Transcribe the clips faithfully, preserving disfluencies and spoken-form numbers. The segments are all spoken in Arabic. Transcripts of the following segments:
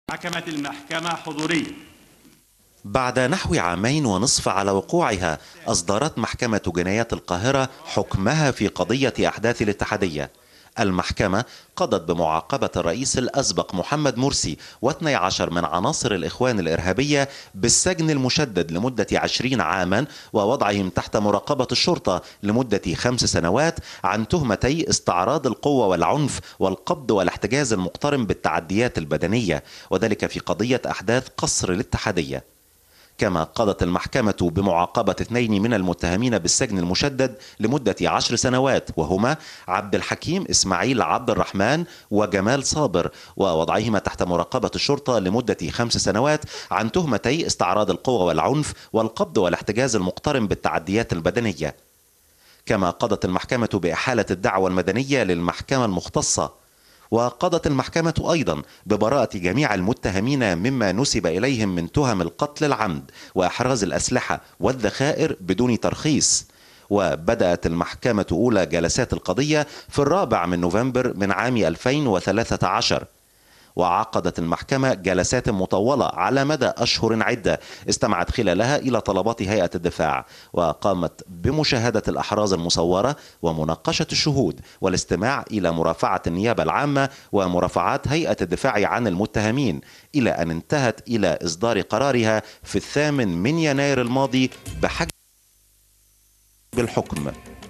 حكمت المحكمة حضوريا. بعد نحو عامين ونصف على وقوعها، أصدرت محكمة جنايات القاهرة حكمها في قضية أحداث الاتحادية. المحكمة قضت بمعاقبة الرئيس الأسبق محمد مرسي واثني عشر من عناصر الإخوان الإرهابية بالسجن المشدد لمدة عشرين عاما ووضعهم تحت مراقبة الشرطة لمدة خمس سنوات عن تهمتي استعراض القوة والعنف والقبض والاحتجاز المقترن بالتعديات البدنية، وذلك في قضية أحداث قصر الاتحادية. كما قضت المحكمة بمعاقبة اثنين من المتهمين بالسجن المشدد لمدة عشر سنوات، وهما عبد الحكيم إسماعيل عبد الرحمن وجمال صابر، ووضعهما تحت مراقبة الشرطة لمدة خمس سنوات عن تهمتي استعراض القوة والعنف والقبض والاحتجاز المقترن بالتعديات البدنية. كما قضت المحكمة بإحالة الدعوى المدنية للمحكمة المختصة. وقضت المحكمة أيضا ببراءة جميع المتهمين مما نسب إليهم من تهم القتل العمد وإحراز الأسلحة والذخائر بدون ترخيص. وبدأت المحكمة أولى جلسات القضية في الرابع من نوفمبر من عام ألفين وثلاثة عشر. وعقدت المحكمة جلسات مطولة على مدى أشهر عدة استمعت خلالها إلى طلبات هيئة الدفاع، وقامت بمشاهدة الأحراز المصورة ومناقشة الشهود والاستماع إلى مرافعة النيابة العامة ومرافعات هيئة الدفاع عن المتهمين، إلى أن انتهت إلى إصدار قرارها في الثامن من يناير الماضي بحجم بالحكم.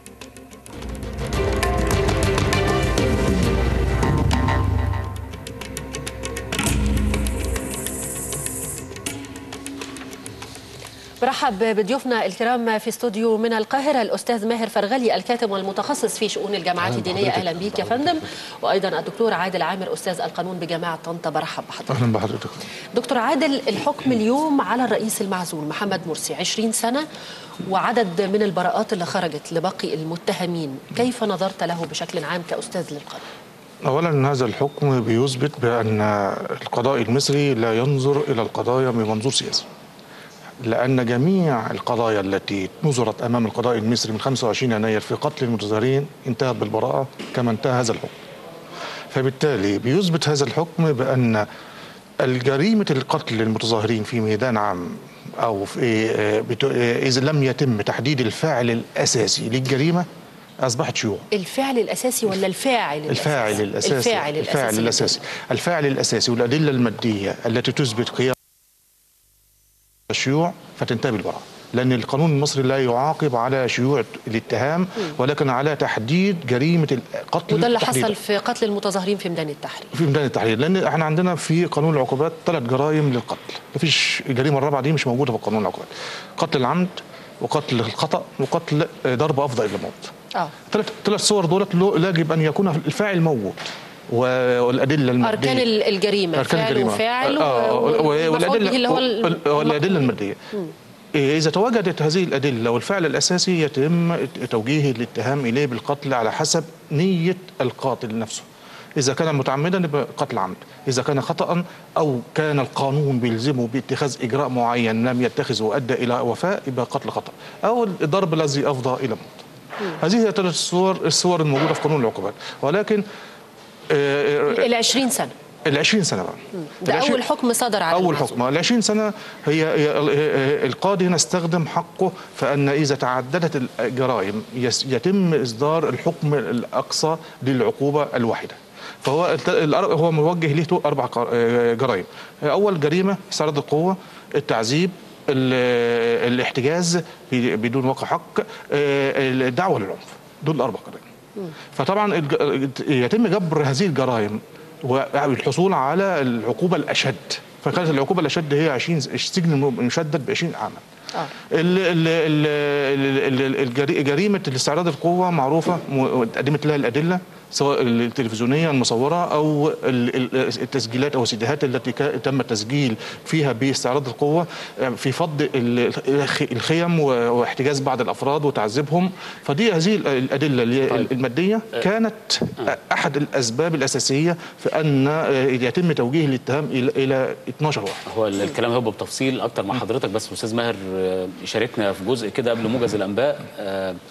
برحب بضيوفنا الكرام في استوديو من القاهرة الأستاذ ماهر فرغلي الكاتب والمتخصص في شؤون الجامعات الدينية. أهلا بيك يا فندم. وأيضا الدكتور عادل عامر أستاذ القانون بجامعة طنطا. برحب بحضرتك. أهلا بحضرتك. دكتور عادل، الحكم اليوم على الرئيس المعزول محمد مرسي عشرين سنة وعدد من البراءات اللي خرجت لباقي المتهمين، كيف نظرت له بشكل عام كأستاذ للقانون؟ أولا هذا الحكم بيثبت بأن القضاء المصري لا ينظر إلى القضايا من منظور سياسي، لأن جميع القضايا التي نظرت أمام القضاء المصري من خمسة وعشرين يناير في قتل المتظاهرين انتهت بالبراءة كما انتهى هذا الحكم. فبالتالي بيثبت هذا الحكم بأن الجريمة القتل للمتظاهرين في ميدان عام أو في إذا لم يتم تحديد الفاعل الأساسي للجريمة أصبحت شيوع. الفعل الأساسي ولا الفاعل الأساسي؟ الفاعل الأساسي. الفاعل الأساسي. الفاعل الأساسي. الفاعل الأساسي والأدلة المادية التي تثبت قيام الشيوع فتنتهي بالبراءة، لأن القانون المصري لا يعاقب على شيوع الاتهام ولكن على تحديد جريمة القتل. وده اللي حصل في قتل المتظاهرين في ميدان التحرير. في ميدان التحرير، لأن احنا عندنا في قانون العقوبات ثلاث جرائم للقتل، مفيش الجريمة الرابعة دي مش موجودة في قانون العقوبات. قتل العمد وقتل الخطأ وقتل ضرب أفضى إلى الموت. اه ثلاث ثلاث صور دولت يجب أن يكون الفاعل موجود والأدلة المادية. أركان الجريمة، أركان فاعل الجريمة وفاعل آه والأدلة اللي هو والأدلة المادية. مم. إذا تواجدت هذه الأدلة والفعل الأساسي يتم توجيه الاتهام إليه بالقتل على حسب نية القاتل نفسه. إذا كان متعمدا يبقى قتل عمد، إذا كان خطأ أو كان القانون بيلزمه باتخاذ إجراء معين لم يتخذه وأدى إلى وفاة يبقى قتل خطأ، أو الضرب الذي أفضى إلى موت. هذه هي ثلاث الصور الصور الموجودة في قانون العقوبات. ولكن ال عشرين سنة ال عشرين سنة بقى ده أول حكم صدر على أول حكم. ال عشرين سنة هي, هي القاضي هنا استخدم حقه، فأن إذا تعددت الجرائم يتم إصدار الحكم الأقصى للعقوبة الواحدة. فهو هو موجه له أربع جرائم. أول جريمة استعراض القوة، التعذيب، الاحتجاز بدون وقع حق، الدعوة للعنف. دول الأربع جرائم. فطبعا يتم جبر هذه الجرائم والحصول على العقوبة الأشد، فكانت العقوبة الأشد هي عشرين السجن المشدد ب عشرين عاما. آه. جريمة الاستعراض القوة معروفة، قدمت لها الأدلة سواء التلفزيونية المصورة أو التسجيلات أو السيديهات التي تم التسجيل فيها باستعراض القوة في فض الخيم واحتجاز بعض الأفراد وتعذيبهم. فدي هذه الأدلة المادية كانت أحد الأسباب الأساسية في أن يتم توجيه الاتهام إلى اثناشر واحد. هو الكلام هيبقى بتفصيل أكتر مع حضرتك، بس أستاذ ماهر شاركنا في جزء كده قبل موجز الأنباء.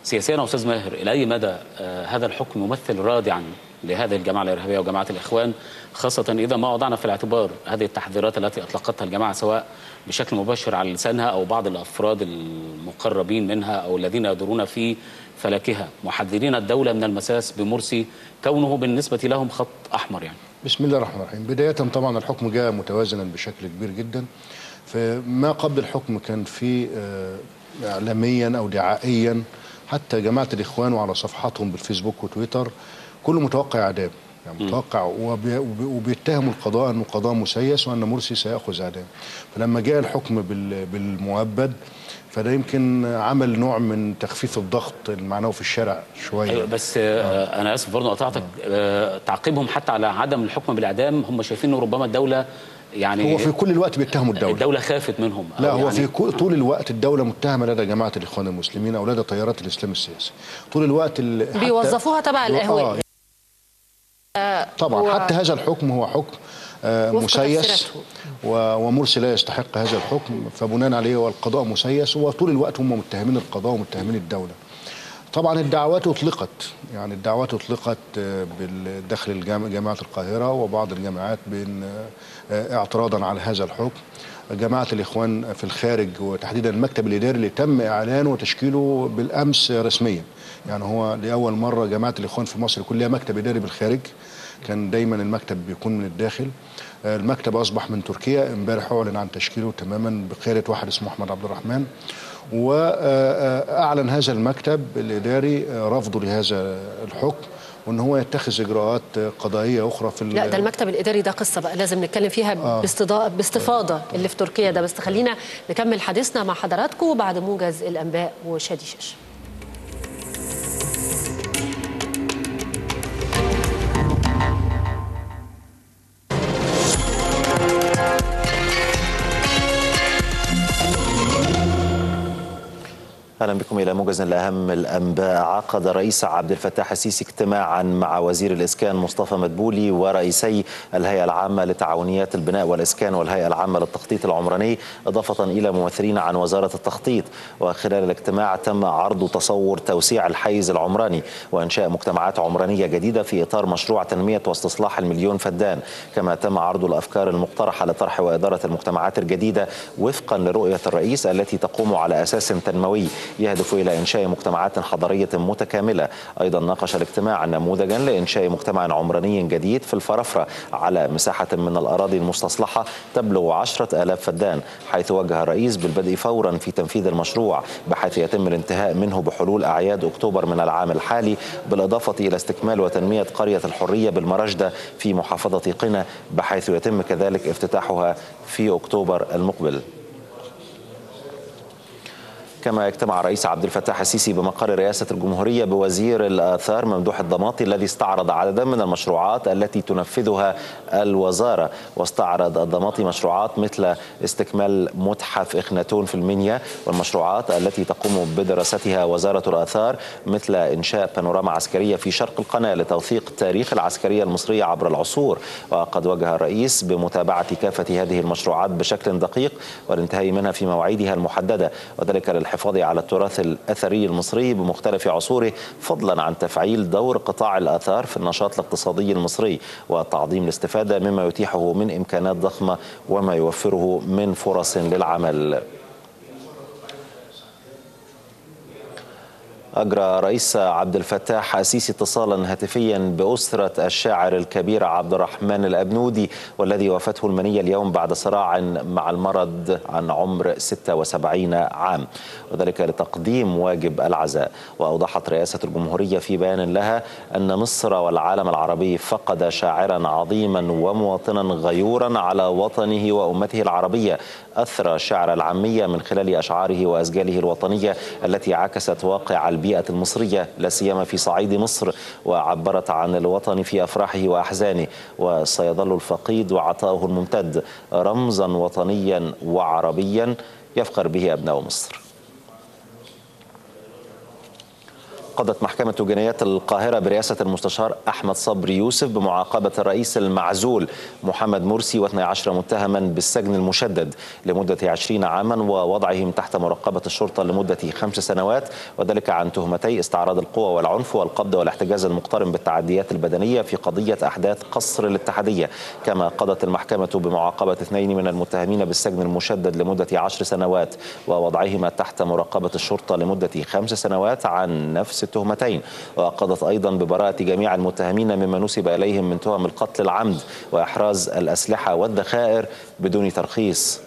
سياسيا يا استاذ ماهر، الى اي مدى آه هذا الحكم يمثل رادعا لهذه الجماعه الارهابيه وجماعه الاخوان، خاصه اذا ما وضعنا في الاعتبار هذه التحذيرات التي اطلقتها الجماعه سواء بشكل مباشر على لسانها او بعض الافراد المقربين منها او الذين يدورون في فلكها، محذرين الدوله من المساس بمرسي كونه بالنسبه لهم خط احمر يعني. بسم الله الرحمن الرحيم. بدايه طبعا الحكم جاء متوازنا بشكل كبير جدا. فما قبل الحكم كان في اعلاميا او دعائيا حتى جماعه الاخوان وعلى صفحاتهم بالفيسبوك وتويتر كله متوقع اعدام، يعني متوقع وبيتهموا القضاء انه قضاء مسيس وان مرسي سياخذ اعدام. فلما جاء الحكم بالمؤبد فده يمكن عمل نوع من تخفيف الضغط المعنوي في الشارع شويه. أيوة بس آه. انا اسف برضه قطعتك. آه. تعقيبهم حتى على عدم الحكم بالاعدام، هم شايفين انه ربما الدوله يعني هو في كل الوقت بيتهموا الدوله الدوله خافت منهم. لا هو يعني في طول الوقت الدوله متهمه لدى جماعه الاخوان المسلمين او لدى تيارات الاسلام السياسي طول الوقت. بيوظفوها تبع الاهواء. آه طبعا حتى هذا الحكم هو حكم آه مسيس ومرسي لا يستحق هذا الحكم، فبناء عليه هو القضاء مسيس، وطول الوقت هم متهمين القضاء ومتهمين الدوله. طبعا الدعوات اطلقت، يعني الدعوات اطلقت بالداخل جامعه القاهره وبعض الجامعات بين اعتراضا على هذا الحكم. جماعه الاخوان في الخارج وتحديدا المكتب الاداري اللي تم اعلانه وتشكيله بالامس رسميا، يعني هو لاول مره جماعه الاخوان في مصر يكون لها مكتب اداري بالخارج، كان دايما المكتب بيكون من الداخل. المكتب اصبح من تركيا، امبارح اعلن عن تشكيله تماما بقياده واحد اسمه احمد عبد الرحمن، واعلن هذا المكتب الاداري رفضه لهذا الحكم وان هو يتخذ اجراءات قضائيه اخرى في لا ده المكتب الاداري ده قصه بقى لازم نتكلم فيها آه. باستفاضه اللي في تركيا ده، بس خلينا نكمل حديثنا مع حضراتكم بعد موجز الانباء وشادي شاش. اهلا بكم الى موجز لاهم الانباء. عقد الرئيس عبد الفتاح السيسي اجتماعا مع وزير الاسكان مصطفى مدبولي ورئيسي الهيئه العامه لتعاونيات البناء والاسكان والهيئه العامه للتخطيط العمراني، اضافه الى ممثلين عن وزاره التخطيط. وخلال الاجتماع تم عرض تصور توسيع الحيز العمراني وانشاء مجتمعات عمرانيه جديده في اطار مشروع تنميه واستصلاح المليون فدان، كما تم عرض الافكار المقترحه لطرح واداره المجتمعات الجديده وفقا لرؤيه الرئيس التي تقوم على اساس تنموي يهدف إلى إنشاء مجتمعات حضرية متكاملة. أيضا ناقش الاجتماع نموذجا لإنشاء مجتمع عمراني جديد في الفرافرة على مساحة من الأراضي المستصلحة تبلغ عشرة آلاف فدان، حيث وجه الرئيس بالبدء فورا في تنفيذ المشروع بحيث يتم الانتهاء منه بحلول أعياد أكتوبر من العام الحالي، بالإضافة إلى استكمال وتنمية قرية الحرية بالمرجدة في محافظة قنا بحيث يتم كذلك افتتاحها في أكتوبر المقبل. كما اجتمع الرئيس عبد الفتاح السيسي بمقر رئاسة الجمهورية بوزير الآثار ممدوح الضماطي الذي استعرض عددا من المشروعات التي تنفذها الوزارة. واستعرض الضماطي مشروعات مثل استكمال متحف إخناتون في المنيا، والمشروعات التي تقوم بدراستها وزارة الآثار مثل إنشاء بانوراما عسكرية في شرق القناة لتوثيق تاريخ العسكرية المصرية عبر العصور. وقد وجه الرئيس بمتابعة كافة هذه المشروعات بشكل دقيق والانتهاء منها في مواعيدها المحددة، وذلك للحفاظ على التراث الأثري المصري بمختلف عصوره، فضلا عن تفعيل دور قطاع الآثار في النشاط الاقتصادي المصري وتعظيم الاستفادة مما يتيحه من إمكانات ضخمة وما يوفره من فرص للعمل. أجرى رئيس عبد الفتاح السيسي اتصالا هاتفيا بأسرة الشاعر الكبير عبد الرحمن الأبنودي والذي وافته المنية اليوم بعد صراع مع المرض عن عمر ستة وسبعين عام، وذلك لتقديم واجب العزاء. وأوضحت رئاسة الجمهورية في بيان لها أن مصر والعالم العربي فقد شاعرا عظيما ومواطنا غيورا على وطنه وأمته العربية، أثرى الشعر العامية من خلال أشعاره وأسجاله الوطنية التي عكست واقع البيئة المصرية لا سيما في صعيد مصر، وعبرت عن الوطن في أفراحه وأحزانه، وسيظل الفقيد وعطاؤه الممتد رمزا وطنيا وعربيا يفخر به أبناء مصر. قضت محكمة جنايات القاهرة برئاسة المستشار أحمد صبري يوسف بمعاقبة الرئيس المعزول محمد مرسي واثني عشر متهما بالسجن المشدد لمدة عشرين عاما ووضعهم تحت مراقبة الشرطة لمدة خمس سنوات، وذلك عن تهمتي استعراض القوى والعنف والقبض والاحتجاز المقترن بالتعديات البدنية في قضية أحداث قصر الاتحادية. كما قضت المحكمة بمعاقبة اثنين من المتهمين بالسجن المشدد لمدة عشر سنوات ووضعهما تحت مراقبة الشرطة لمدة خمس سنوات عن نفس التهمتين، وقضت أيضا ببراءة جميع المتهمين مما نسب إليهم من تهم القتل العمد وإحراز الأسلحة والذخائر بدون ترخيص.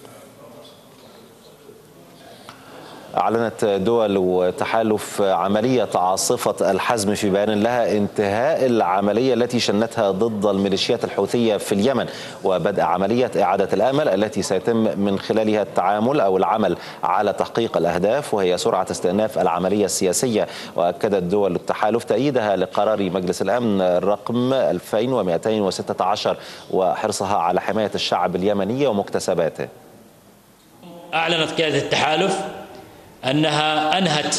أعلنت دول تحالف عملية عاصفة الحزم في بيان لها انتهاء العملية التي شنتها ضد الميليشيات الحوثية في اليمن وبدء عملية إعادة الأمل التي سيتم من خلالها التعامل أو العمل على تحقيق الأهداف وهي سرعة استئناف العملية السياسية. وأكدت دول التحالف تأييدها لقرار مجلس الأمن رقم ألفين ومئتين وستة عشر وحرصها على حماية الشعب اليمني ومكتسباته. أعلنت قيادة التحالف أنها أنهت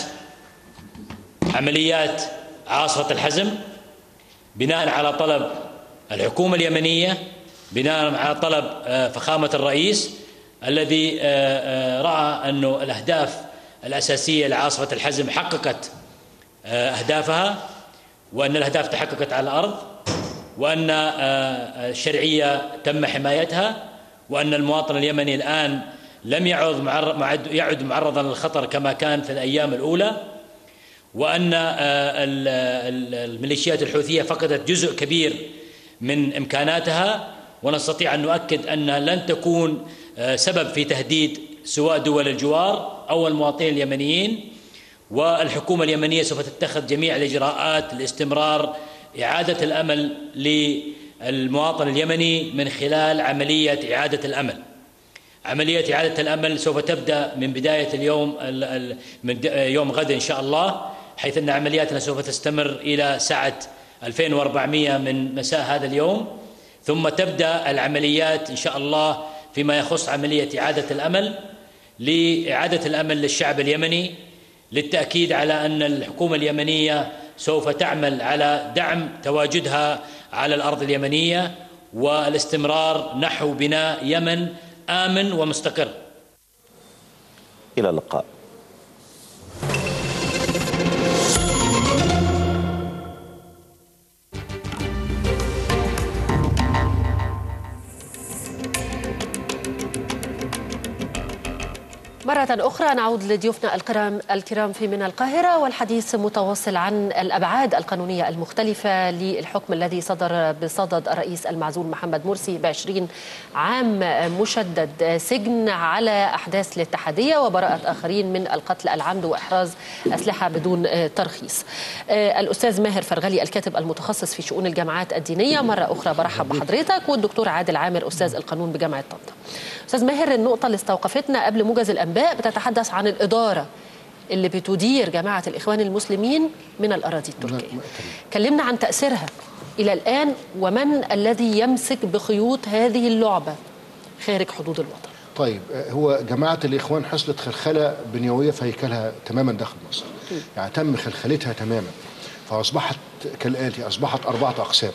عمليات عاصفة الحزم بناء على طلب الحكومة اليمنية، بناء على طلب فخامة الرئيس الذي رأى أن الأهداف الأساسية لعاصفة الحزم حققت أهدافها، وأن الأهداف تحققت على الأرض، وأن الشرعية تم حمايتها، وأن المواطن اليمني الآن لم يعد يعد معرضا للخطر كما كان في الأيام الأولى، وأن الميليشيات الحوثية فقدت جزء كبير من إمكاناتها، ونستطيع أن نؤكد أنها لن تكون سبب في تهديد سواء دول الجوار أو المواطنين اليمنيين. والحكومة اليمنية سوف تتخذ جميع الإجراءات لاستمرار إعادة الأمل للمواطن اليمني من خلال عملية إعادة الأمل. عملية إعادة الأمل سوف تبدأ من بداية اليوم من يوم غد إن شاء الله، حيث أن عملياتنا سوف تستمر إلى ساعة ألفين وأربعمئة من مساء هذا اليوم، ثم تبدأ العمليات إن شاء الله فيما يخص عملية إعادة الأمل لإعادة الأمل للشعب اليمني، للتأكيد على أن الحكومة اليمنية سوف تعمل على دعم تواجدها على الأرض اليمنية والاستمرار نحو بناء يمن آمن ومستقر. إلى اللقاء. مرة أخرى نعود لضيوفنا الكرام الكرام في من القاهرة، والحديث متواصل عن الأبعاد القانونية المختلفة للحكم الذي صدر بصدد الرئيس المعزول محمد مرسي بعشرين عام مشدد سجن على أحداث الاتحادية وبراءة آخرين من القتل العمد وإحراز أسلحة بدون ترخيص. الأستاذ ماهر فرغلي الكاتب المتخصص في شؤون الجامعات الدينية، مرة أخرى برحب بحضرتك، والدكتور عادل عامر أستاذ القانون بجامعة طنطا. أستاذ ماهر، النقطة اللي استوقفتنا قبل موجز الأنباء بتتحدث عن الإدارة اللي بتدير جماعة الإخوان المسلمين من الأراضي التركية. كلمنا عن تأثيرها إلى الآن، ومن الذي يمسك بخيوط هذه اللعبة خارج حدود الوطن. طيب، هو جماعة الإخوان حصلت خلخلة بنيوية في هيكلها تماما داخل مصر، يعني تم خلخلتها تماما، فأصبحت كالآتي: أصبحت أربعة أقسام.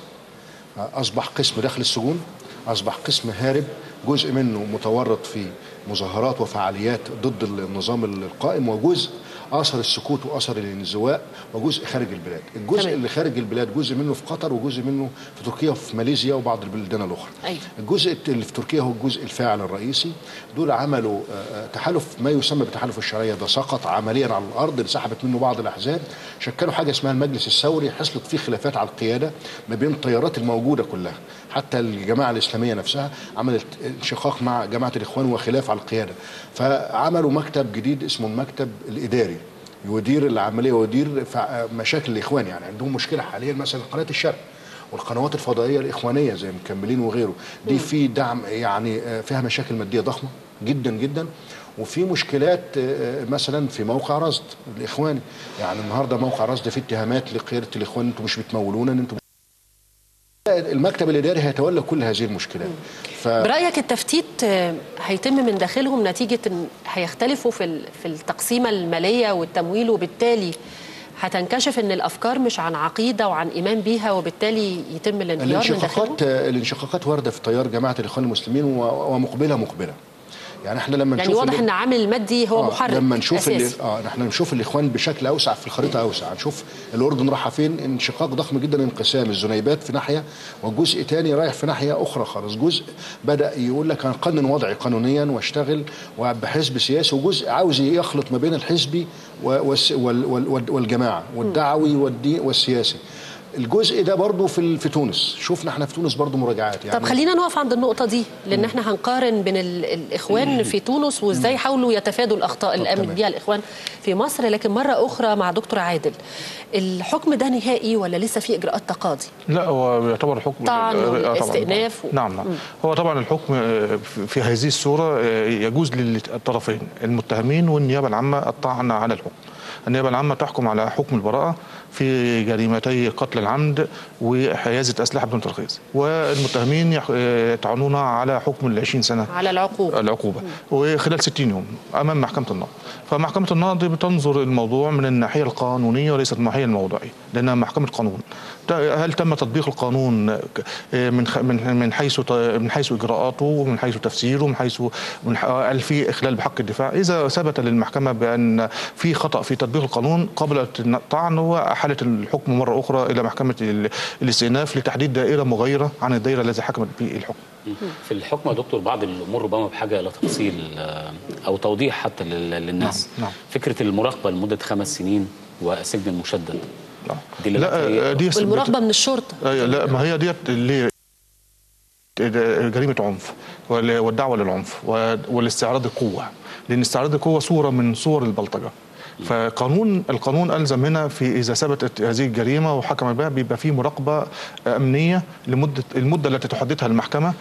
أصبح قسم داخل السجون، أصبح قسم هارب، جزء منه متورط في مظاهرات وفعاليات ضد النظام القائم، وجزء اثر السكوت واثر الانزواء، وجزء خارج البلاد. الجزء طبعا. اللي خارج البلاد جزء منه في قطر، وجزء منه في تركيا وفي ماليزيا وبعض البلدان الاخرى. أيوة. الجزء اللي في تركيا هو الجزء الفاعل الرئيسي. دول عملوا تحالف ما يسمى بتحالف الشرعيه، ده سقط عمليا على الارض، انسحبت منه بعض الاحزاب، شكلوا حاجه اسمها المجلس الثوري. حصلت فيه خلافات على القياده ما بين التيارات الموجوده كلها، حتى الجماعه الاسلاميه نفسها عملت انشقاق مع جماعه الاخوان وخلاف على القياده، فعملوا مكتب جديد اسمه المكتب الاداري يدير العمليه ويدير مشاكل الاخوان. يعني عندهم مشكله حاليا مثلا قناه الشرق والقنوات الفضائيه الاخوانيه زي مكملين وغيره، دي في دعم يعني فيها مشاكل ماديه ضخمه جدا جدا، وفي مشكلات مثلا في موقع رصد الاخواني. يعني النهارده موقع رصد فيه اتهامات لقياده الاخوان، انتم مش بتمولونا، انتم. المكتب الاداري هيتولى كل هذه المشكلات. ف... برايك التفتيت هيتم من داخلهم نتيجه ان هيختلفوا في في التقسيمه الماليه والتمويل، وبالتالي هتنكشف ان الافكار مش عن عقيده وعن ايمان بيها، وبالتالي يتم الانهيار من داخلهم. الانشقاقات الانشقاقات وارده في تيار جماعه الاخوان المسلمين ومقبله مقبله. يعني احنا لما يعني نشوف واضح ان عامل المادي هو آه محرك لما نشوف اساسي. اه احنا نشوف الاخوان بشكل اوسع في الخريطه اوسع، نشوف الاردن رايحه فين، انشقاق ضخم جدا، انقسام الزنيبات في ناحيه وجزء ثاني رايح في ناحيه اخرى خالص. جزء بدا يقول لك هنقنن وضعي قانونيا واشتغل وبحزب سياسي، وجزء عاوز يخلط ما بين الحزبي والجماعه والدعوي والسياسي. الجزء ده برضه في في تونس، شفنا احنا في تونس برضه مراجعات. يعني طب خلينا نقف عند النقطه دي، لان احنا هنقارن بين الاخوان في تونس وازاي حاولوا يتفادوا الاخطاء اللي قامت بيها الاخوان في مصر. لكن مره اخرى مع دكتور عادل، الحكم ده نهائي ولا لسه في اجراءات تقاضي؟ لا، هو يعتبر حكم طعن واستئناف. و... نعم نعم هو طبعا الحكم في هذه الصوره يجوز للطرفين المتهمين والنيابه العامه الطعن على الحكم. النيابه العامه تحكم على حكم البراءه في جريمتي قتل العمد وحيازه اسلحه بدون ترخيص، والمتهمين يطعنون على حكم ال عشرين سنه على العقوبه العقوبه وخلال ستين يوم امام محكمه النقض. فمحكمه النقض بتنظر الموضوع من الناحيه القانونيه وليست الناحيه الموضوعيه، لانها محكمه قانون. هل تم تطبيق القانون من من من حيث من حيث اجراءاته ومن حيث تفسيره ومن حيث هل في اخلال بحق الدفاع؟ اذا ثبت للمحكمه بان في خطا في تطبيق القانون قبلت الطعن وأحالت الحكم مره اخرى الى محكمه الاستئناف لتحديد دائره مغايره عن الدائره التي حكمت به الحكم. في الحكم يا دكتور بعض الامور ربما بحاجه الى تفصيل او توضيح حتى للناس. نعم. نعم. فكره المراقبه لمده خمس سنين والسجن المشدد. دي لا دي والمراقبه من الشرطه. لا، ما هي ديت اللي جريمه عنف والدعوه للعنف والاستعراض القوه، لان استعراض القوه صوره من صور البلطجه. فقانون القانون الزم هنا في اذا ثبتت هذه الجريمه وحكم بها بيبقى في مراقبه امنيه لمده المده التي تحددها المحكمه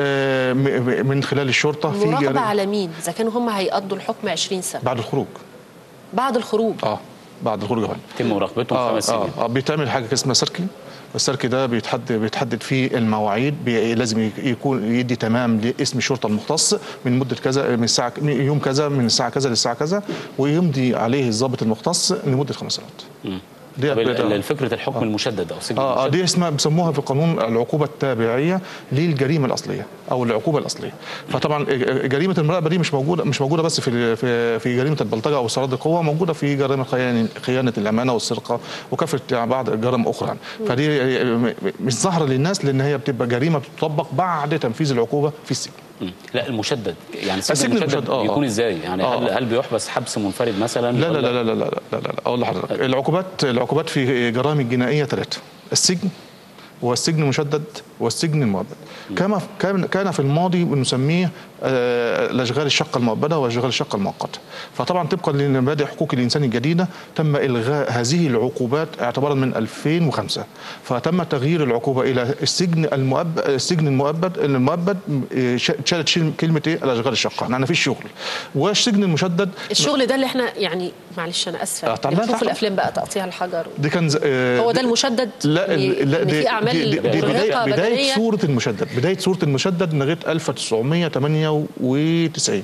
من خلال الشرطه. في مراقبه على مين؟ اذا كانوا هم هيقضوا الحكم عشرين سنه بعد الخروج. بعد الخروج اه بعد الخروج يا يتم مراقبتهم آه خمس سنين. اه, آه بيتعمل حاجه اسمها سيركل. السيركل ده بيتحدد بيتحدد فيه المواعيد، لازم يكون يدي تمام لاسم الشرطه المختص من مده كذا، من الساعه يوم كذا من الساعه كذا للساعه كذا، ويمضي عليه الضابط المختص لمده خمس سنوات. دي الفكره الحكم آه. المشدد او السجن اه المشدد. دي اسمها بيسموها في القانون العقوبه التابعيه للجريمه الاصليه او العقوبه الاصليه. فطبعا جريمه المراقبه دي مش موجوده مش موجوده بس في في في جريمه البلطجه او استعراض القوه، موجوده في جريمه خيانه الامانه والسرقه وكافه بعض الجرائم اخرى. فدي مش ظاهره للناس لان هي بتبقى جريمه بتطبق بعد تنفيذ العقوبه في السجن. لا المشدد يعني السجن المشدد آه. بيكون ازاي؟ يعني آه. هل هل بيحبس حبس منفرد مثلا؟ لا لا لا لا لا لا لا لا اقول لحضرتك العقوبات العقوبات في جرائم الجنائيه ثلاثه: السجن والسجن المشدد والسجن المؤبد. كما كان كان في الماضي بنسميه الاشغال الشقه المؤبده واشغال الشقه المؤقته. فطبعا طبقا لمبادئ حقوق الانسان الجديده تم الغاء هذه العقوبات اعتبارا من ألفين وخمسة، فتم تغيير العقوبه الى السجن المؤبد. السجن المؤبد المؤبد شالت كلمه ايه؟ الاشغال الشقه، يعني في الشغل. والسجن المشدد الشغل ده اللي احنا يعني معلش انا اسفه بنشوف الافلام بقى تقطيع الحجر دي كان هو ده المشدد. لا لا دي, دي, دي, دي, دي بدايه بدايه صوره المشدد بدايه صوره المشدد لغايه ألف وتسعمائة وثمانية وتسعين.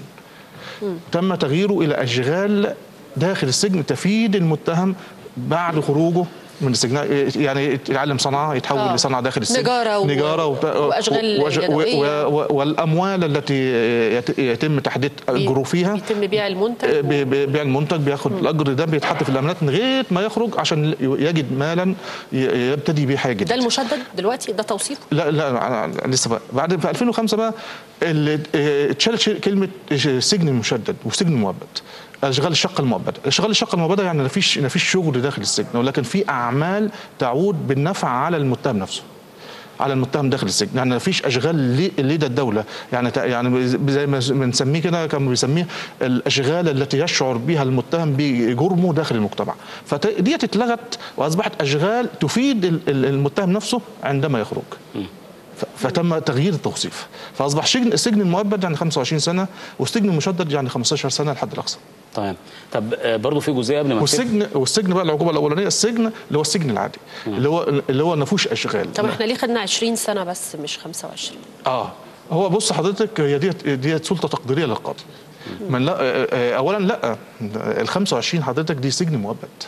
تم تغييره الى اشغال داخل السجن تفيد المتهم بعد خروجه من السجن، يعني يتعلم صنعه يتحول آه. لصنعه داخل السجن، نجاره, نجارة و... واشغال وج... و... و... والاموال التي يتم تحديد اجره فيها بيتم بيع المنتج بي... بيع المنتج بياخد م. الاجر ده بيتحط في الامانات لغايه ما يخرج عشان يجد مالا يبتدي بيه حاجه جديده. ده المشدد دلوقتي ده توصيفه؟ لا لا لسه بقى بعد في ألفين وخمسة بقى اتشالت كلمه سجن مشدد وسجن مؤبد. اشغال الشقه المؤبده، اشغال الشقه المؤبده يعني ما فيش ما فيش شغل داخل السجن، ولكن في اعمال تعود بالنفع على المتهم نفسه، على المتهم داخل السجن، يعني ما فيش اشغال لدى الدوله، يعني يعني زي ما بنسميه كده كانوا بيسميه الاشغال التي يشعر بها المتهم بجرمه داخل المجتمع، فدي اتلغت واصبحت اشغال تفيد المتهم نفسه عندما يخرج. فتم تغيير التوصيف، فاصبح سجن السجن المؤبد يعني خمسة وعشرين سنه والسجن المشدد يعني خمسة عشر سنه لحد الاقصى. تمام. طب برضه في جزئيه قبل ما والسجن والسجن بقى العقوبه الاولانيه السجن اللي هو السجن العادي م. اللي هو اللي هو ما فيهوش اشغال. طب احنا ليه خدنا عشرين سنه بس مش خمسة وعشرين؟ اه هو بص حضرتك هي ديت ديت سلطه تقديريه للقاضي. من لا اولا لا ال خمسة وعشرين حضرتك دي سجن مؤبد.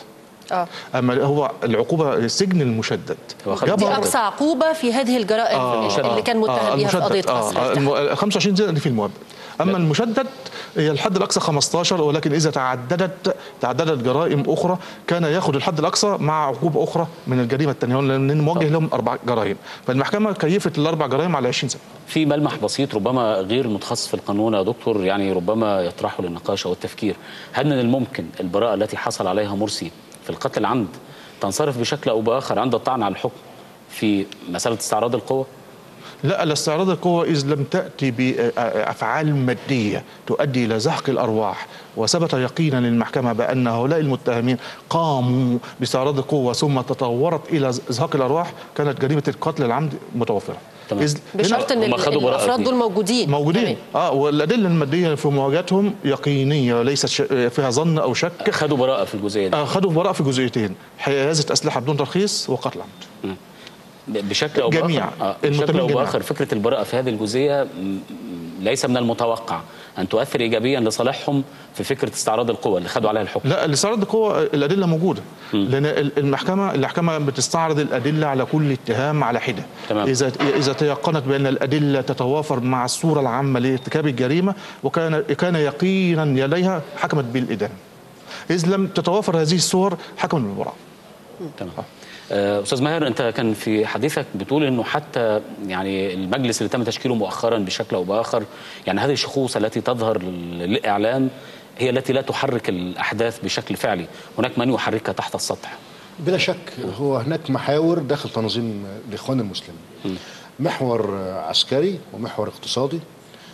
آه. اما هو العقوبه السجن المشدد دي اقصى عقوبه في هذه الجرائم آه اللي كان متهم آه بها في قضيه آه خمسة وعشرين سنه في المؤبد. اما المشدد هي الحد الاقصى خمستاشر، ولكن اذا تعددت تعددت جرائم اخرى كان ياخذ الحد الاقصى مع عقوبه اخرى من الجريمه الثانيه، لان موجه لهم اربع جرائم، فالمحكمه كيفت الاربع جرائم على عشرين سنه. في ملمح بسيط ربما غير متخصص في القانون يا دكتور، يعني ربما يطرحه للنقاش او التفكير، هل من الممكن البراءه التي حصل عليها مرسي في القتل العمد تنصرف بشكل او باخر عند الطعن على الحكم في مساله استعراض القوه؟ لا، الاستعراض القوة إذ لم تأتي بأفعال مادية تؤدي إلى زحق الأرواح، وثبت يقينا للمحكمة بأن هؤلاء المتهمين قاموا باستعراض القوة ثم تطورت إلى زحق الأرواح، كانت جريمة القتل العمد متوفرة. بشرط ان الافراد دول موجودين موجودين اه والادله الماديه في مواجهتهم يقينيه ليست فيها ظن او شك. خدوا براءه في الجزئيه دي. آه خدوا براءه في جزئيتين، حيازه اسلحه بدون ترخيص وقتل عمد. بشكل او جميع باخر آه بشكل او باخر فكره البراءه في هذه الجزئيه ليس من المتوقع ان تؤثر ايجابيا لصالحهم في فكره استعراض القوى اللي خدوا عليها الحكم. لا، استعراض القوى الادله موجوده، م. لان المحكمه المحكمه بتستعرض الادله على كل اتهام على حده. تمام. اذا اذا تيقنت بان الادله تتوافر مع الصوره العامه لارتكاب الجريمه وكان كان يقينا لديها حكمت بالادانه. اذ لم تتوافر هذه الصور حكمت بالبراءه. تمام. أستاذ ماهر، أنت كان في حديثك بتقول أنه حتى يعني المجلس اللي تم تشكيله مؤخرا بشكل أو بآخر، يعني هذه الشخوص التي تظهر للإعلام هي التي لا تحرك الأحداث بشكل فعلي، هناك من يحركها تحت السطح. بلا شك هو هناك محاور داخل تنظيم الإخوان المسلمين، م. محور عسكري ومحور اقتصادي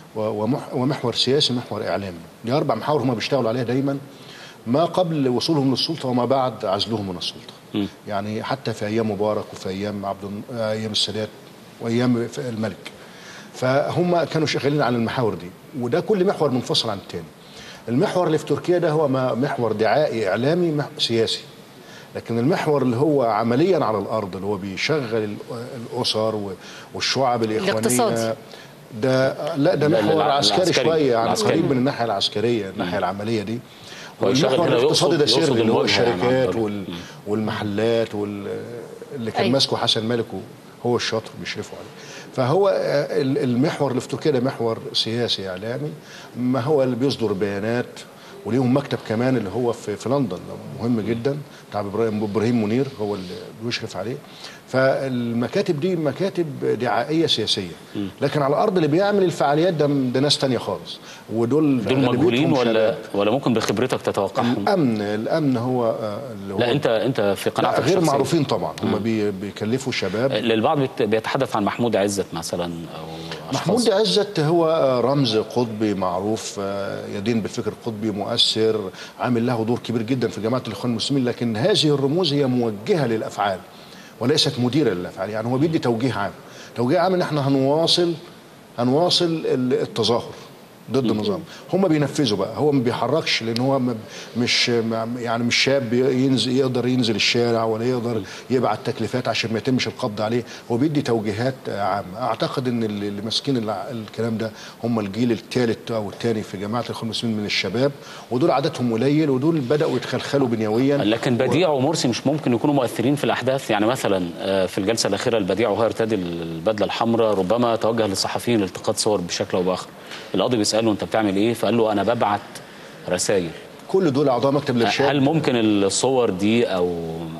ومحور سياسي ومحور إعلامي. دي أربع محاور هم بيشتغلوا عليها دايما ما قبل وصولهم للسلطة وما بعد عزلهم من السلطة. م. يعني حتى في ايام مبارك وفي ايام عبد ايام السادات وايام الملك، فهم كانوا شغالين على المحاور دي، وده كل محور منفصل عن الثاني. المحور اللي في تركيا ده هو محور دعائي اعلامي سياسي، لكن المحور اللي هو عمليا على الارض اللي هو بيشغل الاسر والشعب الاخوانيه ده لا ده محور عسكري شويه، يعني قريب من الناحيه العسكريه، الناحيه العمليه دي. والمحور الاقتصادي ده سري اللي هو الشركات وال... والمحلات وال... اللي كان ماسكه حسن مالك هو الشاطر بيشرفوا عليه. فهو المحور اللي في تركيا ده محور سياسي اعلامي، ما هو اللي بيصدر بيانات، وليهم مكتب كمان اللي هو في, في لندن مهم جدا بتاع ابراهيم منير هو اللي بيشرف عليه. فالمكاتب دي مكاتب دعائيه سياسيه، لكن على الارض اللي بيعمل الفعاليات ده ده ناس ثانيه خالص، ودول دول مجهولين ولا ولا ممكن بخبرتك تتوقعهم؟ الامن الامن هو اللي هو لا انت انت في قناعتك غير معروفين طبعا، هم بيكلفوا شباب. للبعض بيتحدث عن محمود عزت مثلا او محمود عزت هو رمز قطبي معروف، يدين بالفكر القطبي، مؤثر، عامل له دور كبير جدا في جماعه الاخوان المسلمين، لكن هذه الرموز هي موجهه للافعال وليست مديره للافعال. يعني هو بيدي توجيه عام، توجيه عام ان احنا هنواصل هنواصل التظاهر ضد النظام. هم بينفذوا بقى، هو ما بيحركش لان هو مش يعني مش شاب ينزل يقدر ينزل الشارع ولا يقدر يبعت تكليفات عشان ما يتمش القبض عليه، هو بيدي توجيهات عامه. اعتقد ان اللي ماسكين الكلام ده هم الجيل الثالث او الثاني في جماعه الاخوان المسلمين من الشباب، ودول عددهم قليل ودول بداوا يتخلخلوا بنيويا. لكن بديع ومرسي مش ممكن يكونوا مؤثرين في الاحداث. يعني مثلا في الجلسه الاخيره البديع وهو يرتدي البدله الحمراء ربما توجه للصحفيين لالتقاط صور بشكل او باخر، القاضي بيساله انت بتعمل ايه؟ فقال له انا ببعت رسائل. كل دول اعضاء مكتب الارشاد. هل ممكن الصور دي او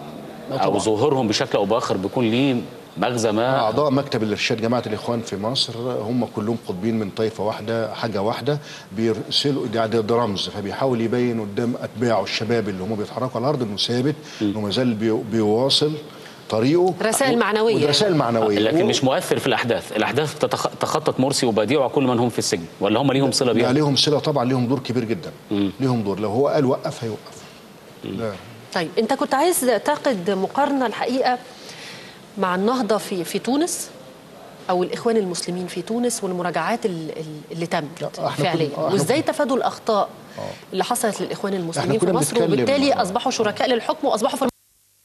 او ظهورهم بشكل او باخر بيكون ليه مغزى ما؟ اعضاء مكتب الارشاد جماعه الاخوان في مصر هم كلهم قطبين من طائفه واحده، حاجه واحده، بيرسلوا ده, ده رمز، فبيحاول يبين قدام اتباعه الشباب اللي هم بيتحركوا على الارض انه ثابت، انه ما زال بي بيواصل طريقه، رسائل معنويه، رسائل معنويه، لكن و... مش مؤثر في الاحداث. الاحداث تتخ... تخطط مرسي وبديع وكل من هم في السجن، ولا هم ليهم صله بيها؟ ليهم صله طبعا، ليهم دور كبير جدا. م. ليهم دور، لو هو قال وقف هيوقف. لا. طيب انت كنت عايز تعقد مقارنه الحقيقه مع النهضه في في تونس او الاخوان المسلمين في تونس والمراجعات اللي تمت فعليا، وازاي تفادوا الاخطاء أوه. اللي حصلت للاخوان المسلمين في مصر، وبالتالي اصبحوا شركاء للحكم واصبحوا في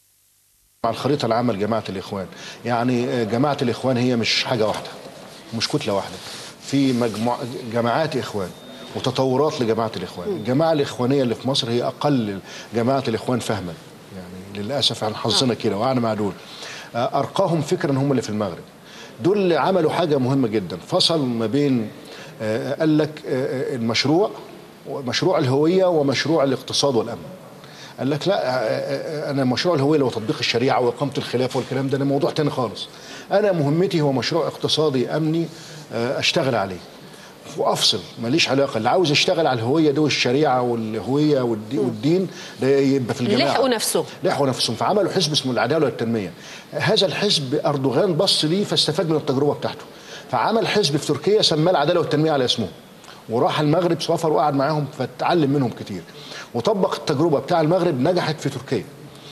مع الخريطه العامه لجماعه الاخوان. يعني جماعه الاخوان هي مش حاجه واحده، مش كتله واحده، في مجموعه جماعات اخوان وتطورات لجماعه الاخوان. الجماعه الاخوانيه اللي في مصر هي اقل جماعه الاخوان فهما، يعني للاسف احنا حظنا كده وقعنا مع دول. ارقاهم فكرا هم اللي في المغرب. دول اللي عملوا حاجه مهمه جدا، فصل ما بين قال لك المشروع مشروع الهويه ومشروع الاقتصاد والامن. قال لك لا، انا مشروع الهويه اللي هو تطبيق الشريعه واقامه الخلافه والكلام ده، ده موضوع تاني خالص. انا مهمتي هو مشروع اقتصادي امني اشتغل عليه وافصل، ماليش علاقه. اللي عاوز يشتغل على الهويه دي والشريعه والهويه والدين ده يبقى في الجماعه. لحقوا نفسهم لحقوا نفسهم فعملوا حزب اسمه العداله والتنميه. هذا الحزب اردوغان بص ليه فاستفاد من التجربه بتاعته، فعمل حزب في تركيا سماه العداله والتنميه على اسمه، وراح المغرب سافر وقعد معاهم فتعلم منهم كتير، وطبق التجربه بتاع المغرب نجحت في تركيا.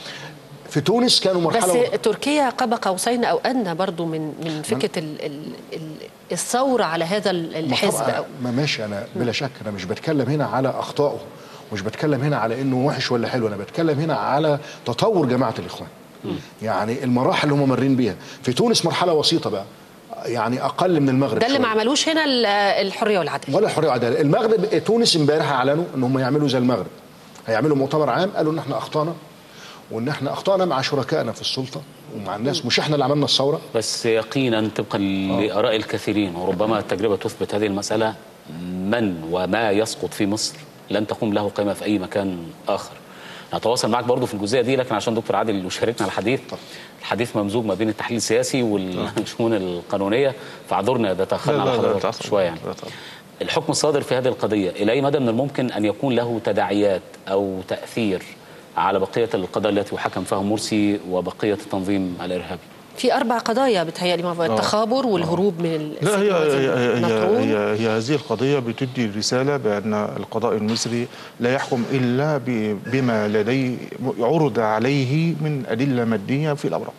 في تونس كانوا مرحله بس و... تركيا قاب قوسين او ادنى برضو من من فكره ال ال ال الثوره على هذا الحزب. أو ما ماشي، انا بلا شك انا مش بتكلم هنا على اخطائه، مش بتكلم هنا على انه وحش ولا حلو، انا بتكلم هنا على تطور جماعه الاخوان. م. يعني المراحل اللي هم مارين بيها. في تونس مرحله وسيطه بقى، يعني اقل من المغرب. ده اللي ما عملوش هنا الحريه والعداله. ولا الحريه والعداله. المغرب تونس امبارح اعلنوا ان هم يعملوا زي المغرب، هيعملوا مؤتمر عام، قالوا ان احنا اخطانا وان احنا اخطانا مع شركائنا في السلطه ومع الناس، مش احنا اللي عملنا الثوره. بس يقينا طبقا لاراء الكثيرين، وربما التجربه تثبت هذه المساله، من وما يسقط في مصر لن تقوم له قيمه في اي مكان اخر. نتواصل معك برضه في الجزئيه دي، لكن عشان دكتور عادل يشاركنا الحديث، الحديث ممزوج ما بين التحليل السياسي والشؤون القانونيه، فاعذرنا اذا تاخرنا على حضرتك شويه. يعني الحكم الصادر في هذه القضيه الى اي مدى من الممكن ان يكون له تداعيات او تاثير على بقيه القضايا التي يحكم فيها مرسي وبقيه التنظيم الارهابي؟ في اربع قضايا بتهيألي، التخابر والهروب من لا هي هي, هي, هي, هي هذه القضيه بتدي رساله بان القضاء المصري لا يحكم الا بما لديه عرض عليه من ادله ماديه في الاوراق،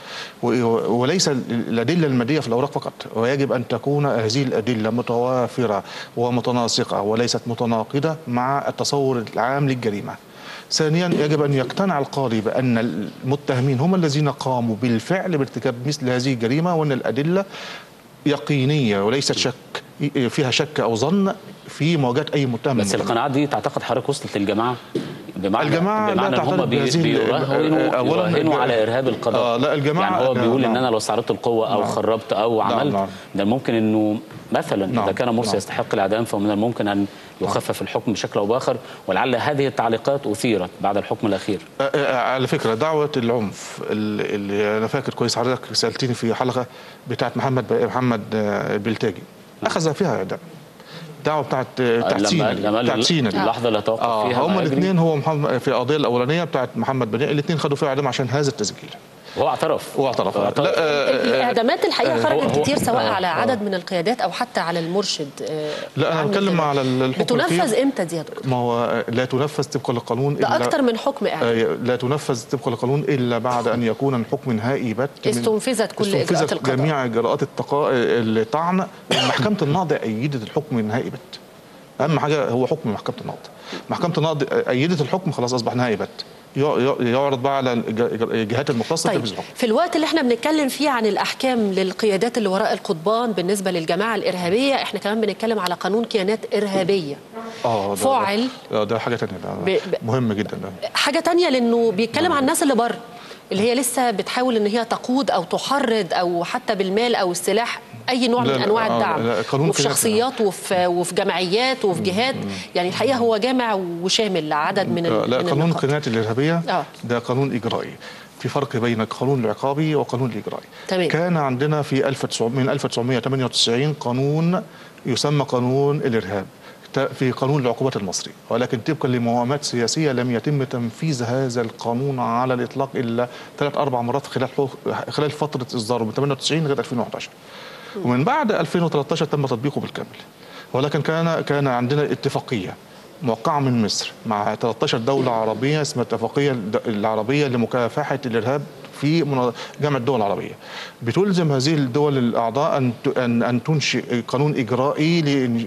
وليس الادله الماديه في الاوراق فقط، ويجب ان تكون هذه الادله متوافره ومتناسقه وليست متناقضه مع التصور العام للجريمه. ثانيا يجب أن يقتنع القاضي بأن المتهمين هم الذين قاموا بالفعل بارتكاب مثل هذه الجريمة، وأن الأدلة يقينية وليست شك فيها شك أو ظن في مواجهة أي متهم. بس القناعات دي تعتقد حضرتك وصلت للجماعة؟ بمعنى الجماعة بمعنى لا هم بيراهنوا بيراهنوا على إرهاب القضاء. آه لا الجماعة يعني هو بيقول نعم. إن أنا لو استعرضت القوة أو نعم. خربت أو عملت نعم. ده ممكن إنه مثلا نعم. إذا كان مرسي نعم. يستحق الإعدام فمن الممكن أن يخفف الحكم بشكل أو بآخر، ولعل هذه التعليقات أثيرت بعد الحكم الأخير. على فكرة دعوة العنف اللي أنا فاكر كويس، حضرتك سألتني في حلقة بتاعت محمد محمد البلتاجي أخذ فيها إعدام. الدعوه بتاعت بتاعت سينا بتاعت سينا اللحظه اللي توقف آه فيها هم الاثنين، هو محمد في القضيه الاولانيه بتاعت محمد بني، الاثنين خدوا فيها اعدام عشان هذا التسجيل. هو اعترف هو اعترف لا الاعدامات الحقيقه خرجت كتير سواء على عدد من القيادات او حتى على المرشد. لا انا بتكلم على الحكم. بتنفذ امتى دي يا دكتور؟ ما هو لا تنفذ طبقا للقانون ده اكتر من حكم اعدام. لا تنفذ طبقا للقانون الا بعد ان يكون الحكم نهائي بات، استنفذت كل اجراءات القضاء، جميع اجراءات الطعن. محكمه النقض ايدت الحكم النهائي بات. اهم حاجه هو حكم محكمه النقض. محكمه النقض ايدت الحكم خلاص اصبح نهائي بات، يعرض بقى على الجهات المختصه. طيب في, في الوقت اللي احنا بنتكلم فيه عن الاحكام للقيادات اللي وراء القضبان بالنسبه للجماعه الارهابيه، احنا كمان بنتكلم على قانون كيانات ارهابيه اه فاعل. ده, ده حاجه ثانيه، ده مهم جدا. ده حاجه ثانيه لانه بيتكلم عن الناس اللي بره، اللي هي لسه بتحاول ان هي تقود او تحرض او حتى بالمال او السلاح اي نوع من انواع الدعم، وفي شخصيات وفي وفي جمعيات وفي جهات. يعني الحقيقه هو جامع وشامل لعدد من لا, لا من قانون القناعات الارهابيه آه. ده قانون اجرائي، في فرق بين القانون العقابي والقانون الاجرائي. تمام. كان عندنا في من ألف وتسعمائة وثمانية وتسعين قانون يسمى قانون الارهاب في قانون العقوبات المصري، ولكن طبقا لموائمات سياسيه لم يتم تنفيذ هذا القانون على الاطلاق الا ثلاث اربع مرات خلال خلال فتره اصداره من ثمانية وتسعين لغايه ألفين وأحد عشر، ومن بعد ألفين وثلاثة عشر تم تطبيقه بالكامل. ولكن كان كان عندنا اتفاقيه موقعه من مصر مع ثلاثة عشر دوله عربيه اسمها الاتفاقيه العربيه لمكافحه الارهاب في جامعه الدول العربيه، بتلزم هذه الدول الاعضاء ان ان ان تنشئ قانون اجرائي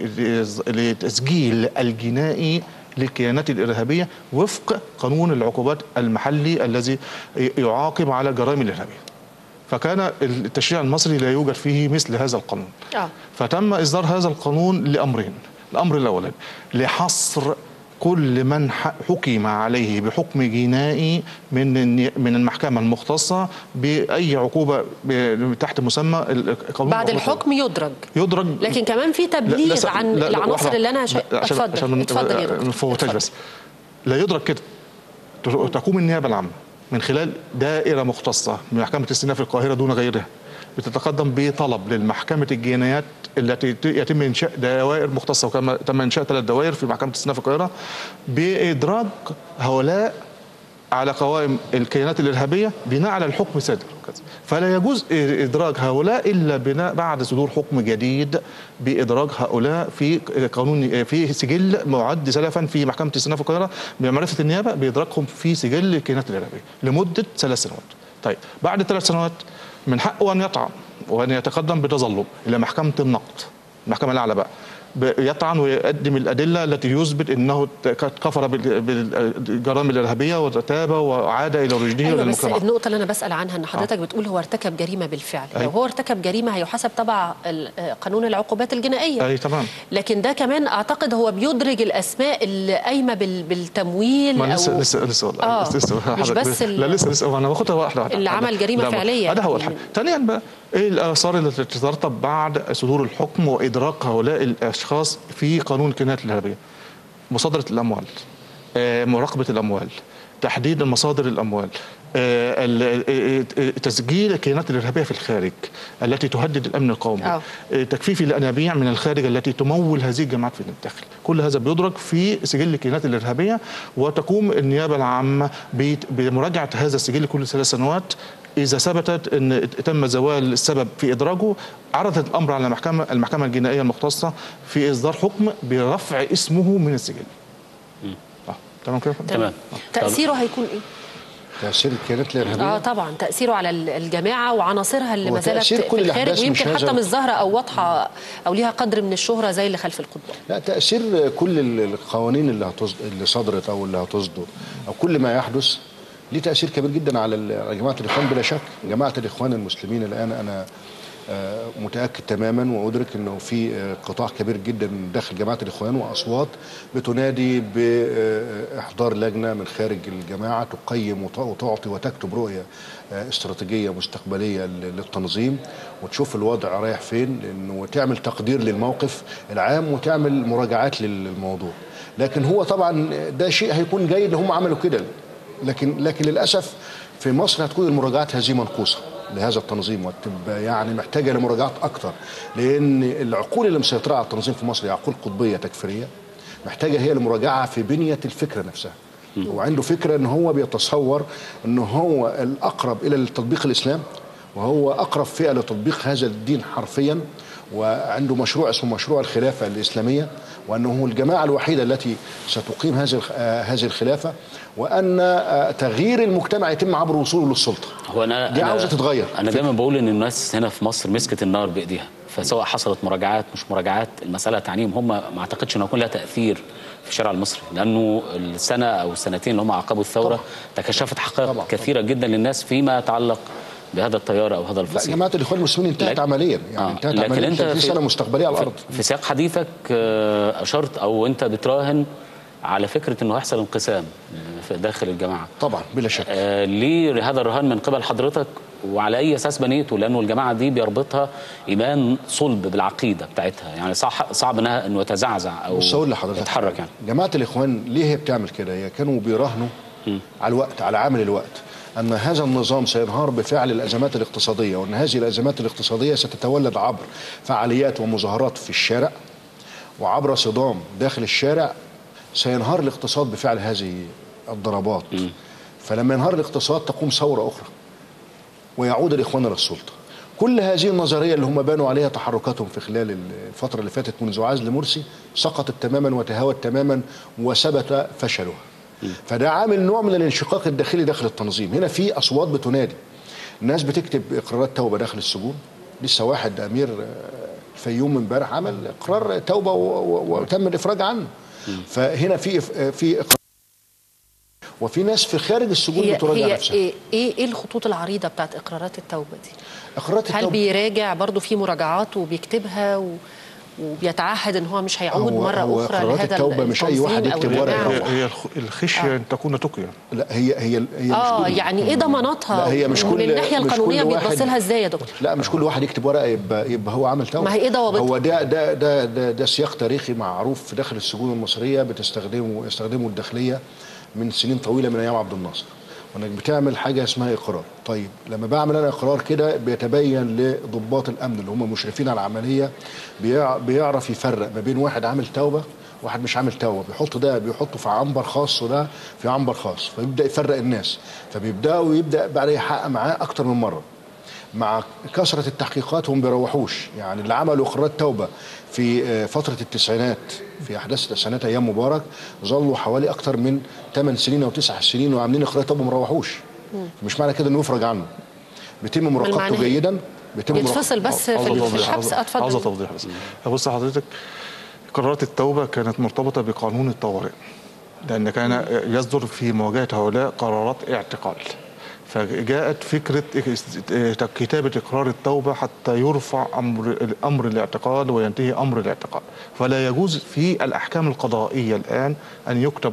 لتسجيل الجنائي للكيانات الارهابيه وفق قانون العقوبات المحلي الذي يعاقب على الجرائم الارهابيه. فكان التشريع المصري لا يوجد فيه مثل هذا القانون. فتم اصدار هذا القانون لامرين. الامر الاول لحصر كل من حكم عليه بحكم جنائي من من المحكمة المختصة بأي عقوبة تحت مسمى القانون. بعد الحكم يدرج يدرج لكن كمان في تبليغ عن لا لا العناصر اللي أنا شا... عشان اتفضل اتفضل يا دكتور. بس لا يدرج كده. تقوم النيابة العامة من خلال دائرة مختصة من محكمة الاستئناف القاهرة دون غيرها بتتقدم بطلب للمحكمة الجنايات التي يتم إنشاء دوائر مختصة، وكما تم إنشاء ثلاث دوائر في محكمة الاستئناف القاهرة بإدراج هؤلاء على قوائم الكيانات الإرهابية بناء على الحكم صادر. فلا يجوز إدراج هؤلاء إلا بناء بعد صدور حكم جديد بإدراج هؤلاء في قانون في سجل معد سلفا في محكمة الاستئناف القاهرة بمعرفة النيابة بإدراجهم في سجل الكيانات الإرهابية لمدة ثلاث سنوات. طيب بعد ثلاث سنوات من حقه أن يطعن وأن يتقدم بتظلم إلى محكمة النقد، المحكمة الأعلى بقى، يطعن ويقدم الأدلة التي يثبت أنه كفر بالجرائم الإرهابية وتاب وعاد إلى رشده. أيوة بس النقطة اللي أنا بسأل عنها أن حضرتك آه. بتقول هو ارتكب جريمة بالفعل. أيوة. لو هو ارتكب جريمة هيحاسب تبع قانون العقوبات الجنائية. أي تمام. لكن ده كمان أعتقد هو بيدرج الأسماء اللي قايمة بالتمويل. ما لسه أو لسه لسه آه. لسه مش بس لا لسه لسه أنا باخدها واحدة واحدة. اللي عمل جريمة فعلية. هذا هو الحق. ثانيا بقى ايه الاثار التي تترتب بعد صدور الحكم وادراك هؤلاء الاشخاص في قانون الكيانات الارهابيه؟ مصادره الاموال، آه، مراقبه الاموال، تحديد المصادر الاموال، آه، تسجيل الكيانات الارهابيه في الخارج التي تهدد الامن القومي، آه، تكفيف الانابيع من الخارج التي تمول هذه الجماعات في الداخل. كل هذا بيدرج في سجل الكيانات الارهابيه، وتقوم النيابه العامه بمراجعه هذا السجل كل ثلاث سنوات. إذا ثبتت أن تم زوال السبب في إدراجه عرضت الأمر على المحكمة المحكمة الجنائية المختصة في إصدار حكم برفع اسمه من السجل. آه. تمام كده؟ تمام. تأثيره هيكون إيه؟ تأثير الكيانات الإرهابية؟ اه طبعا تأثيره على الجماعة وعناصرها اللي ما زالت في الخارج ويمكن حتى مش ظاهرة أو واضحة أو ليها قدر من الشهرة زي اللي خلف القضبان. لا، تأثير كل القوانين اللي اللي صدرت أو اللي هتصدر أو كل ما يحدث ليه تأثير كبير جدا على جماعة الإخوان بلا شك. جماعة الإخوان المسلمين الآن أنا متأكد تماما وأدرك أنه في قطاع كبير جدا داخل جماعة الإخوان وأصوات بتنادي بإحضار لجنة من خارج الجماعة تقيم وتعطي وتكتب رؤية استراتيجية مستقبلية للتنظيم وتشوف الوضع رايح فين، وتعمل تقدير للموقف العام وتعمل مراجعات للموضوع. لكن هو طبعا ده شيء هيكون جيد هم عملوا كده، لكن لكن للاسف في مصر هتكون المراجعات هذه منقوصه لهذا التنظيم وتبقى يعني محتاجه لمراجعات اكثر، لان العقول اللي مسيطره على التنظيم في مصر هي عقول قطبيه تكفيريه محتاجه هي المراجعه في بنيه الفكره نفسها. وعنده فكره ان هو بيتصور ان هو الاقرب الى تطبيق الاسلام وهو اقرب فئه لتطبيق هذا الدين حرفيا، وعنده مشروع اسمه مشروع الخلافه الاسلاميه، وانه الجماعه الوحيده التي ستقيم هذه هذه الخلافه، وان تغيير المجتمع يتم عبر وصوله للسلطه. هو انا دي عاوزه تتغير. انا دايما بقول ان الناس هنا في مصر مسكت النار بايديها، فسواء حصلت مراجعات مش مراجعات المساله تعنيهم هم ما اعتقدش انه يكون لها تاثير في الشارع المصري، لانه السنه او السنتين اللي هم عقبوا الثوره تكشفت حقائق كثيره جدا للناس فيما يتعلق بهذا التيار او هذا الفصيل. لا، جماعه الاخوان المسلمين انتهت عمليا، يعني آه. انتهت عمليا. انت في سنه مستقبليه على الارض. في سياق حديثك اشرت او انت بتراهن على فكره انه هيحصل انقسام في داخل الجماعه. طبعا بلا شك. آه ليه هذا الرهان من قبل حضرتك وعلى اي اساس بنيته؟ لانه الجماعه دي بيربطها ايمان صلب بالعقيده بتاعتها، يعني صعب صعب انها انه يتزعزع او يتحرك. يعني جماعه الاخوان ليه هي بتعمل كده؟ هي كانوا بيراهنوا م. على الوقت، على عامل الوقت، أن هذا النظام سينهار بفعل الأزمات الاقتصادية، وأن هذه الأزمات الاقتصادية ستتولد عبر فعاليات ومظاهرات في الشارع وعبر صدام داخل الشارع سينهار الاقتصاد بفعل هذه الضربات. م. فلما ينهار الاقتصاد تقوم ثورة أخرى ويعود الإخوان للسلطة. كل هذه النظرية اللي هم بانوا عليها تحركاتهم في خلال الفترة اللي فاتت منذ عزل مرسي سقطت تماما وتهاوت تماما وثبت فشلها. فده عامل نوع من الانشقاق الداخلي داخل التنظيم. هنا في اصوات بتنادي، الناس بتكتب اقرارات توبه داخل السجون. لسه واحد امير الفيوم امبارح عمل اقرار توبه وتم الافراج عنه. فهنا في في وفي ناس في خارج السجون بتراجع نفسها. ايه ايه الخطوط العريضه بتاعت اقرارات التوبه دي؟ اقرارات التوبه هل بيراجع برضو في مراجعات وبيكتبها و... وبيتعهد ان هو مش هيعود هو مره هو اخرى قرارات لهذا التوبة مش أي واحد التنظيم أو يكتب ورقة الجماعة. هي هي الخشيه ان تكون تقيا. لا هي هي هي اه مش يعني ايه ضماناتها؟ لا هي مش كل من الناحيه مش القانونيه كل واحد- بيتبص لها ازاي يا دكتور؟ لا مش كل واحد يكتب ورقه يبقى يبقى هو عامل توبه. ما هي ايه ضوابطها؟ هو ده ده ده ده, ده سياق تاريخي معروف في داخل السجون المصريه بتستخدمه يستخدمه الداخليه من سنين طويله من ايام عبد الناصر. وانك بتعمل حاجه اسمها اقرار. طيب لما بعمل انا اقرار كده بيتبين لضباط الامن اللي هم مشرفين على العمليه بيع- بيعرف يفرق ما بين واحد عامل توبه واحد مش عامل توبه، بيحط ده بيحطه في عنبر خاص وده في عنبر خاص، فيبدا يفرق الناس، فبيبداوا يبدا بعد يحقق معاه اكتر من مره. مع كثرة التحقيقات هم بيروحوش، يعني اللي عملوا قرارات توبة في فترة التسعينات في أحداث التسعينات أيام مبارك ظلوا حوالي أكثر من ثمان سنين أو تسع سنين وعاملين قرارات توبة ما روحوش. مش معنى كده إنه يفرج عنه. بيتم مراقبته جيدا، بيتم يتفصل بس في الحبس. اتفضل. عاوز توضيح بس. بص حضرتك، قرارات التوبة كانت مرتبطة بقانون الطوارئ، لأن كان يصدر في مواجهة هؤلاء قرارات اعتقال. فجاءت فكرة كتابة إقرار التوبة حتى يرفع أمر أمر الاعتقال وينتهي أمر الاعتقال. فلا يجوز في الأحكام القضائية الآن أن يكتب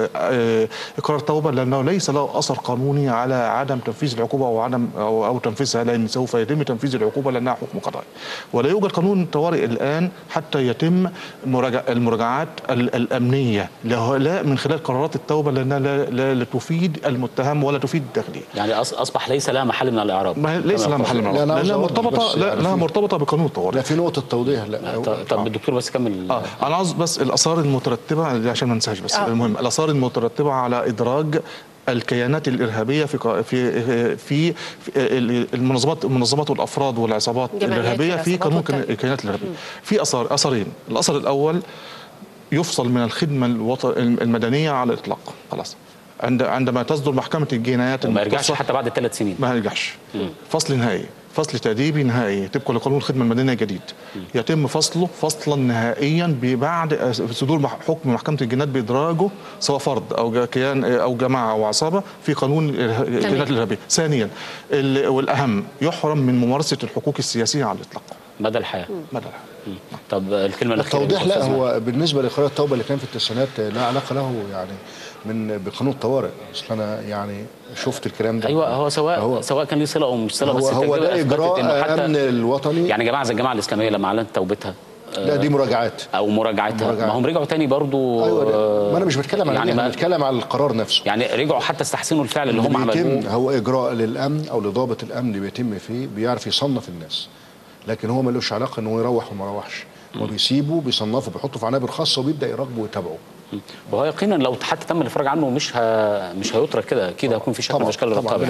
إقرار توبة، لأنه ليس له أثر قانوني على عدم تنفيذ العقوبة أو عدم أو, أو تنفيذها، لأن سوف يتم تنفيذ العقوبة لأنها حكم قضائي. ولا يوجد قانون طوارئ الآن حتى يتم المراجعات الأمنية لا من خلال قرارات التوبة، لأنها لا, لا, لا تفيد المتهم ولا تفيد الداخلية. يعني اصبح ليس لها محل من الاعراب. ما ليس لها محل من الاعراب لانها مرتبطه لانها مرتبطه بقانون الطوارئ. لا في نقطه توضيح. لا طب الدكتور بس كمل. آه. انا عاوز بس الاثار المترتبه عشان ما ننساش بس. آه. المهم الاثار المترتبه على ادراج الكيانات الارهابيه في في في المنظمات المنظمات والافراد والعصابات الارهابيه في قانون الكيانات الارهابيه. في اثار اثرين. الاثر الاول يفصل من الخدمه المدنيه على الاطلاق خلاص. عند عندما تصدر محكمة الجنايات ما يرجعش حتى بعد الثلاث سنين. ما يرجعش. فصل نهائي، فصل تأديبي نهائي طبقا لقانون الخدمة المدنية الجديد. يتم فصله فصلا نهائيا بعد صدور حكم محكمة الجنايات بإدراجه سواء فرد أو كيان أو جماعة أو عصابة في قانون الجنايات الإرهابية. ثانيا والأهم يحرم من ممارسة الحقوق السياسية على الإطلاق. مدى الحياة. مدى الحياة. طب الكلمة الأخيرة. التوضيح لا هو بالنسبة لقرار التوبة اللي كان في التسعينات لا علاقة له يعني من بقانون الطوارئ. اصل انا يعني شفت الكلام ده. ايوه هو سواء هو سواء كان ليه صله او مش صله، بس هو ده اجراء امن الوطني. يعني جماعه زي الجماعه الاسلاميه لما اعلنت توبتها لا دي مراجعات او مراجعتها مراجعات. ما هم رجعوا تاني برضو. ايوه ما انا مش بتكلم عن يعني بتكلم عن القرار نفسه. يعني رجعوا حتى استحسنوا الفعل اللي هم عملوه. هو اجراء للامن او لضابط الامن بيتم فيه بيعرف يصنف الناس، لكن هو ملوش علاقه انه يروح وما يروحش. هو بيسيبه بيصنفه بيحطه في عنابر خاصه وبيبدا يراقبه ويتابعه. وهو يقينا لو حتى تم الافراج عنه مش ها مش هيترك كده، اكيد هيكون في شكل من اشكال الرقابه.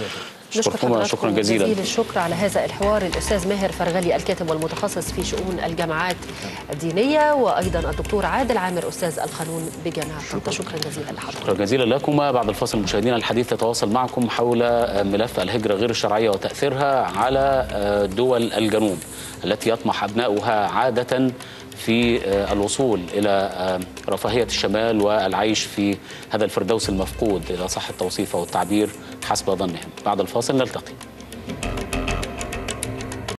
نشكر شكرا جزيلا. جزيل الشكر على هذا الحوار الاستاذ ماهر فرغلي الكاتب والمتخصص في شؤون الجماعات الدينيه، وايضا الدكتور عادل عامر استاذ القانون بجامعه طنطا. شكرا جزيلا لحضرتك. شكرا جزيلا لكم. بعد الفاصل مشاهدينا الحديث يتواصل معكم حول ملف الهجره غير الشرعيه وتاثيرها على دول الجنوب التي يطمح ابناؤها عاده في الوصول إلى رفاهية الشمال والعيش في هذا الفردوس المفقود إذا صح التوصيف أو التعبير حسب ظنهم. بعد الفاصل نلتقي.